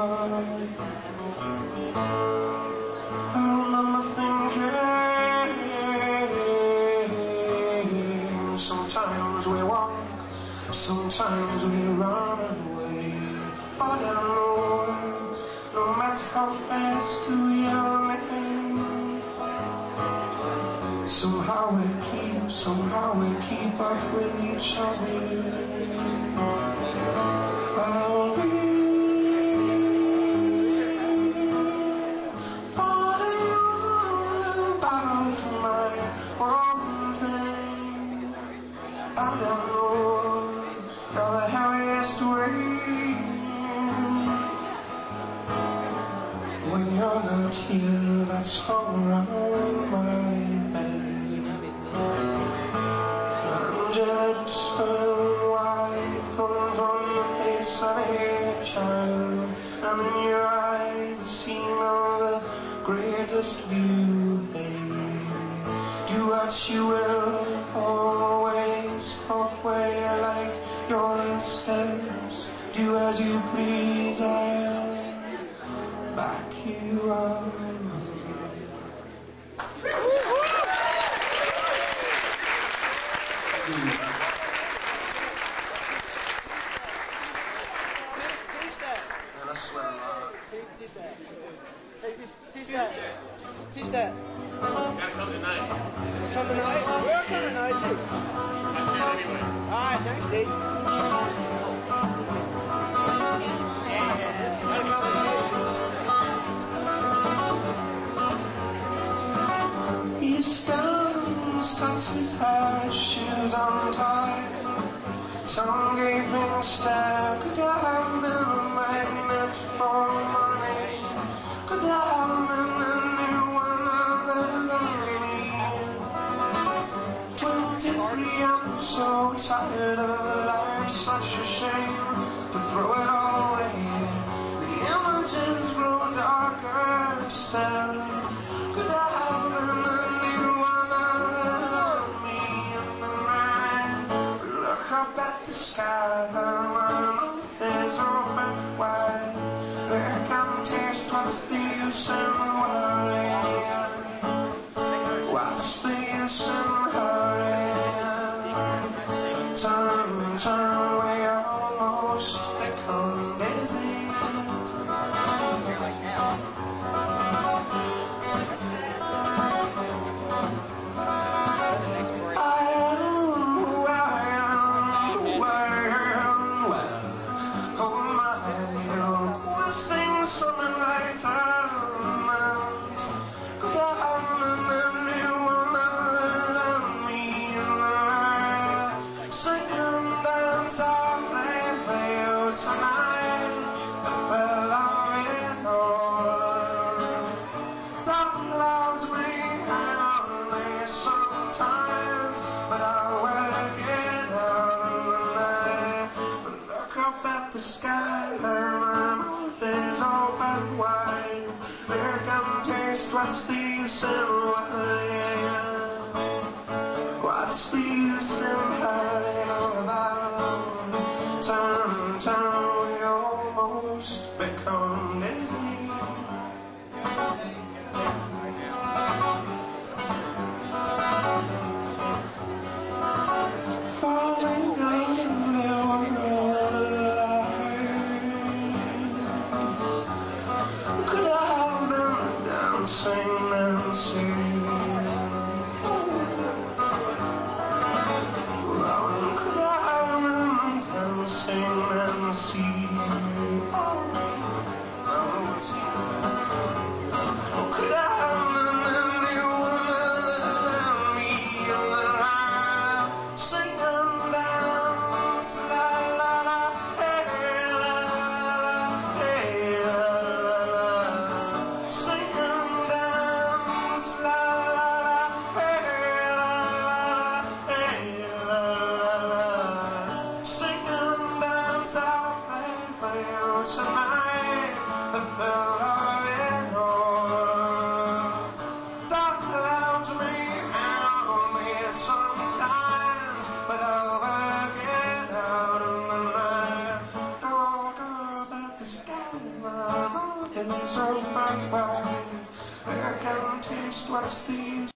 I remember thinking, sometimes we walk, sometimes we run away, but I know no matter how fast we are living, somehow we keep up with each other. I'll be falling about my own thing. I don't know you're the heaviest weight. When you're not here, that's all around my bed. Just white from the face of a child, and in your eyes the scene of the greatest beauty. Do what you will, always talk where you like your steps. Do as you please, I'll back you up. Two-step. Say two-step. Two-step. Come tonight. Come tonight? We're coming tonight too. Anyway. Alright, thanks, Steve. Yes. He stands, tucks his hair, shoes untied. Some gaping stare. Could I have been a magnet for money? Could I have been anyone other than me? 23, I'm so tired of life, such a shame to throw it all away. The images grow darker still. Could I have been anyone other than me? In the night, look up at the sky, my mouth is open wide. I can taste what's the use in worrying. What's the use in hurrying? Turn, we almost become busy. I am who I am, well, oh my, questing something later. Could I have been anyone other than me in the night? Sing and dance, I'll play for you tonight. I fell on it all. Dark clouds bring only sometimes, but I'll work it out in the night. But look up at the sky, my mouth is open wide. There can taste what's the use in lying. What's the use in hiding about? Turn, we almost become dizzy. Falling down the world alive. Could I have been dancing and singing? Could I have been dancing and singing? Could I have been anyone other than me in the night? Sing and dance, la la la, hey la la la, hey la la la. Sing and dance, la la la, hey la la la, hey la la la. Sing and dance, I'll play for you tonight. The thrill of it all. Dark clouds may hound me sometimes, but I'll work it out in the night. Now walk up at the sky, It's so fun, I can taste what it's thieves.